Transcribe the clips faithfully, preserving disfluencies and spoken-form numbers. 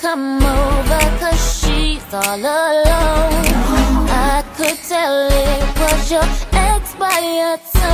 come over, cause she's all alone. I could tell it was your ex by your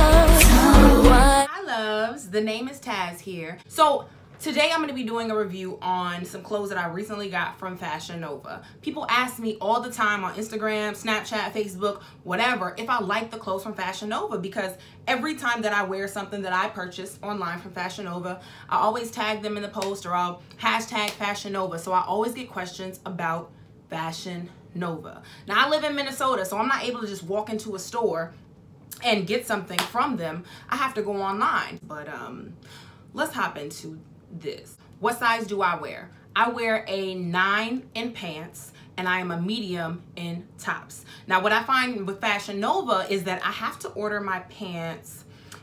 tongue. Hi loves, the name is Taz here. So today I'm going to be doing a review on some clothes that I recently got from Fashion Nova. People ask me all the time on Instagram, Snapchat, Facebook, whatever, if I like the clothes from Fashion Nova, because every time that I wear something that I purchase online from Fashion Nova, I always tag them in the post, or I'll hashtag Fashion Nova. So I always get questions about Fashion Nova. Now I live in Minnesota, so I'm not able to just walk into a store and get something from them. I have to go online. But um, let's hop into this. What size do I wear? I wear a nine in pants and I am a medium in tops. Now what I find with Fashion Nova is that I have to order my pants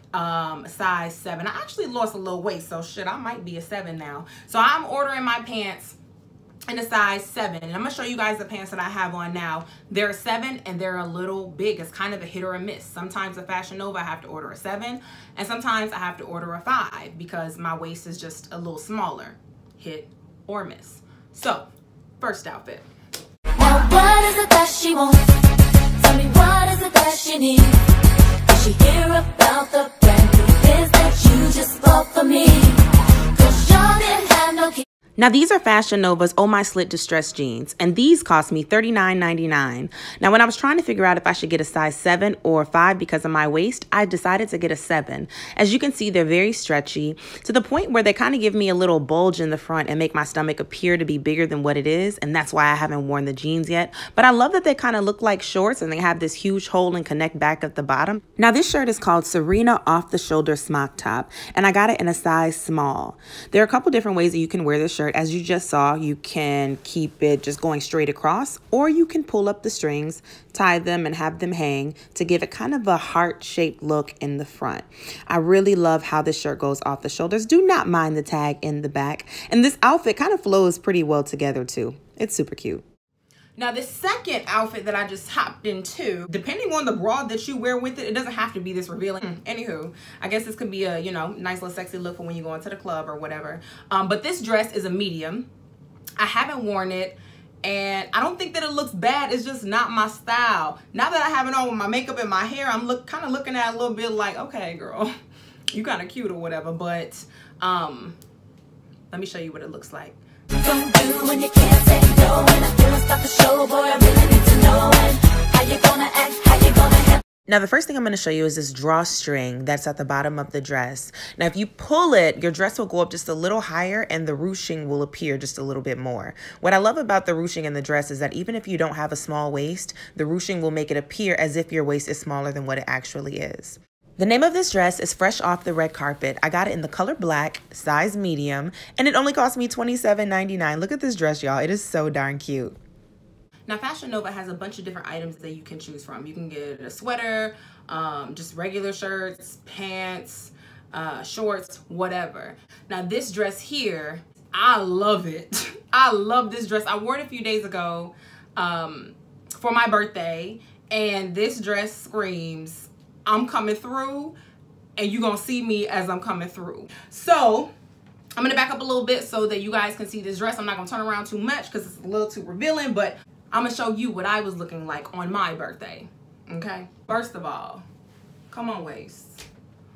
um size seven. I actually lost a little weight, so shit, I might be a seven now. So I'm ordering my pants in a size seven, and I'm gonna show you guys the pants that I have on now. They're a seven and they're a little big. It's kind of a hit or a miss. Sometimes at Fashion Nova I have to order a seven, and sometimes I have to order a five because my waist is just a little smaller. Hit or miss. So first outfit. Now what is it that she wants? Tell me what is it that she needs? Does she hear about the brand new biz that you just bought for me? Cause y'all didn't have no kids. Now these are Fashion Nova's Oh My Slit Distressed Jeans, and these cost me thirty-nine ninety-nine. Now when I was trying to figure out if I should get a size seven or five because of my waist, I decided to get a seven. As you can see, they're very stretchy to the point where they kind of give me a little bulge in the front and make my stomach appear to be bigger than what it is, and that's why I haven't worn the jeans yet. But I love that they kind of look like shorts and they have this huge hole and connect back at the bottom. Now this shirt is called Serena Off the Shoulder Smock Top, and I got it in a size small. There are a couple different ways that you can wear this shirt. As you just saw, you can keep it just going straight across, or you can pull up the strings, tie them, and have them hang to give it kind of a heart-shaped look in the front. I really love how this shirt goes off the shoulders. Do not mind the tag in the back. And this outfit kind of flows pretty well together too. It's super cute. Now the second outfit that I just hopped into, depending on the bra that you wear with it, it doesn't have to be this revealing. Mm. Anywho, I guess this could be a, you know, nice little sexy look for when you go into the club or whatever. Um, but this dress is a medium. I haven't worn it, and I don't think that it looks bad. It's just not my style. Now that I have it on with my makeup and my hair, I'm look kind of looking at it a little bit like, okay, girl, you kind of cute or whatever. But um, let me show you what it looks like. Don't do when you can't say no. When I feel stop the show, boy, I really need to know. And how you gonna act, how you gonna handle. Now the first thing I'm going to show you is this drawstring that's at the bottom of the dress. Now if you pull it, your dress will go up just a little higher and the ruching will appear just a little bit more. What I love about the ruching in the dress is that even if you don't have a small waist, the ruching will make it appear as if your waist is smaller than what it actually is. The name of this dress is Fresh Off the Red Carpet. I got it in the color black, size medium, and it only cost me twenty-seven ninety-nine. Look at this dress, y'all. It is so darn cute. Now Fashion Nova has a bunch of different items that you can choose from. You can get a sweater, um, just regular shirts, pants, uh, shorts, whatever. Now this dress here, I love it. I love this dress. I wore it a few days ago um, for my birthday, and this dress screams, I'm coming through, and you're gonna see me as I'm coming through. So I'm gonna back up a little bit so that you guys can see this dress. I'm not gonna turn around too much because it's a little too revealing, but I'm gonna show you what I was looking like on my birthday, okay? First of all, come on waist.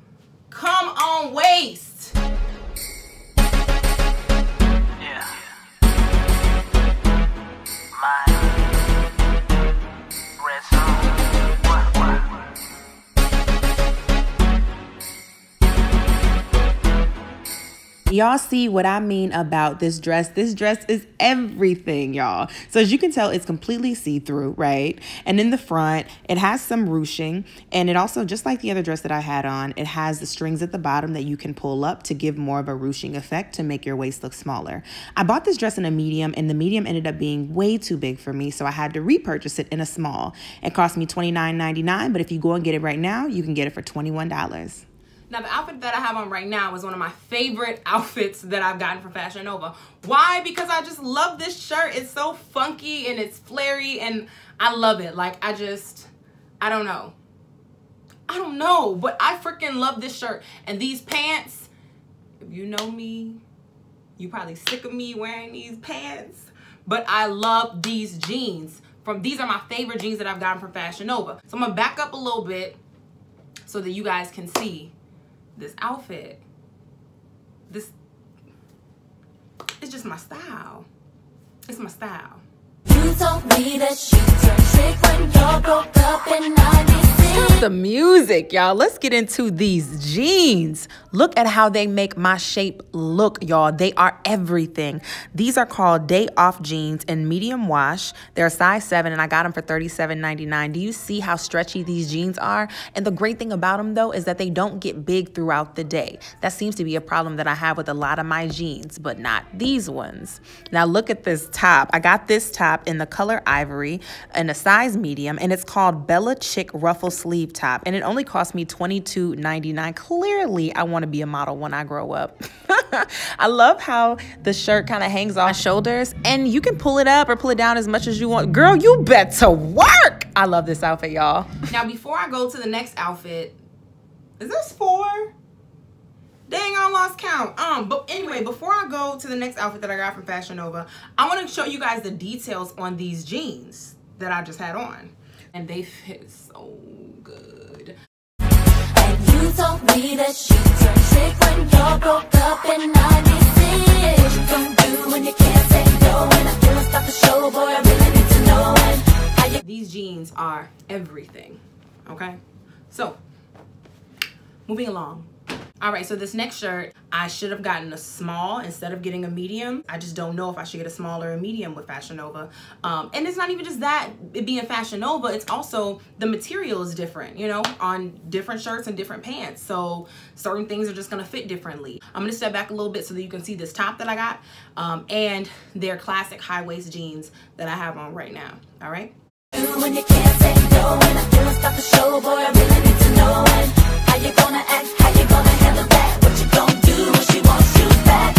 Come on waist. Yeah. My red song. What, what? Y'all see what I mean about this dress? This dress is everything, y'all. So as you can tell, it's completely see-through, right? And in the front, it has some ruching, and it also, just like the other dress that I had on, it has the strings at the bottom that you can pull up to give more of a ruching effect to make your waist look smaller. I bought this dress in a medium, and the medium ended up being way too big for me, so I had to repurchase it in a small. It cost me twenty-nine ninety-nine, but if you go and get it right now, you can get it for twenty-one dollars. Now the outfit that I have on right now is one of my favorite outfits that I've gotten from Fashion Nova. Why? Because I just love this shirt. It's so funky and it's flary and I love it. Like I just, I don't know. I don't know, but I freaking love this shirt. And these pants, if you know me, You probably sick of me wearing these pants, but I love these jeans. From these are my favorite jeans that I've gotten from Fashion Nova. So I'm gonna back up a little bit so that you guys can see this outfit. This, it's just my style. It's my style. You told me that she turned trick when y'all broke up in ninety-six. The music, y'all. Let's get into these jeans. Look at how they make my shape look, y'all. They are everything. These are called Day Off jeans in medium wash. They're a size seven, and I got them for thirty-seven ninety-nine. Do you see how stretchy these jeans are? And the great thing about them, though, is that they don't get big throughout the day. That seems to be a problem that I have with a lot of my jeans, but not these ones. Now, look at this top. I got this top in the color ivory in a size medium, and it's called Bella Chick Ruffle Sleeve Top, and it only cost me twenty-two ninety-nine. Clearly, I want to be a model when I grow up. I love how the shirt kind of hangs off my shoulders, and you can pull it up or pull it down as much as you want. Girl, you better work. I love this outfit, y'all. Now, before I go to the next outfit, is this four? Dang, I lost count. Um, but anyway, before I go to the next outfit that I got from Fashion Nova, I want to show you guys the details on these jeans that I just had on. And they fit so good. And you told me that she turned trick when y'all broke up in ninety-six. What you gonna do when you can't say no? And I can't stop the show, boy, I really need to know. And how you These jeans are everything, okay? So, moving along. All right, so this next shirt, I should have gotten a small instead of getting a medium. I just don't know if I should get a small or a medium with Fashion Nova. Um, and it's not even just that, it being Fashion Nova, it's also the material is different, you know, on different shirts and different pants. So certain things are just gonna fit differently. I'm gonna step back a little bit so that you can see this top that I got um, and their classic high-waist jeans that I have on right now, all right? when you can't say no? And I can't stop the show, boy, I really need to know. And how you gonna act, how you gonna handle that? What you gonna do when she wants you back?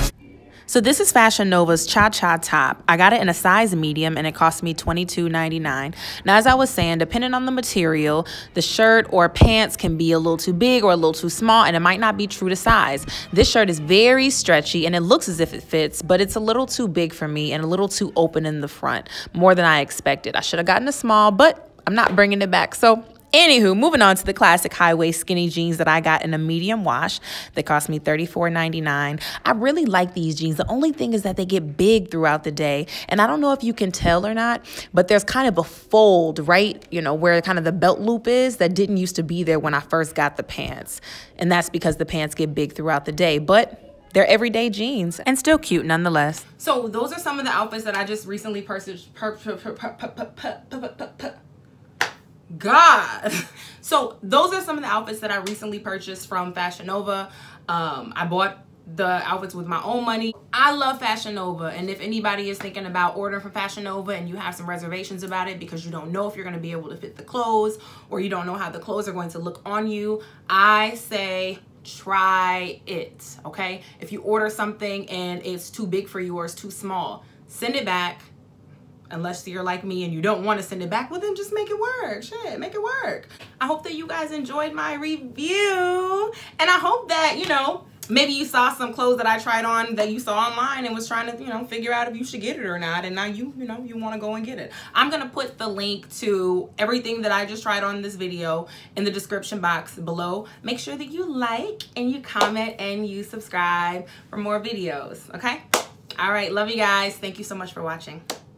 So this is Fashion Nova's Cha Cha top. I got it in a size medium and it cost me twenty-two ninety-nine. Now, as I was saying, depending on the material, the shirt or pants can be a little too big or a little too small, and it might not be true to size. This shirt is very stretchy and it looks as if it fits, but it's a little too big for me and a little too open in the front, more than I expected. I should have gotten a small, but I'm not bringing it back. So anywho, moving on to the classic high-waist skinny jeans that I got in a medium wash. They cost me thirty-four ninety-nine. I really like these jeans. The only thing is that they get big throughout the day. And I don't know if you can tell or not, but there's kind of a fold, right? You know, where kind of the belt loop is that didn't used to be there when I first got the pants. And that's because the pants get big throughout the day. But they're everyday jeans and still cute nonetheless. So those are some of the outfits that I just recently purchased. Per, per, per, per, per, per, per, per, per, per. God. So those are some of the outfits that I recently purchased from Fashion Nova. Um, I bought the outfits with my own money. I love Fashion Nova, and if anybody is thinking about ordering from Fashion Nova and you have some reservations about it because you don't know if you're going to be able to fit the clothes or you don't know how the clothes are going to look on you, I say try it, okay? If you order something and it's too big for you or it's too small, send it back. Unless you're like me and you don't want to send it back, well then just make it work. Shit, make it work. I hope that you guys enjoyed my review. And I hope that, you know, maybe you saw some clothes that I tried on that you saw online and was trying to, you know, figure out if you should get it or not. And now you, you know, you want to go and get it. I'm going to put the link to everything that I just tried on in this video in the description box below. Make sure that you like and you comment and you subscribe for more videos. Okay? All right. Love you guys. Thank you so much for watching.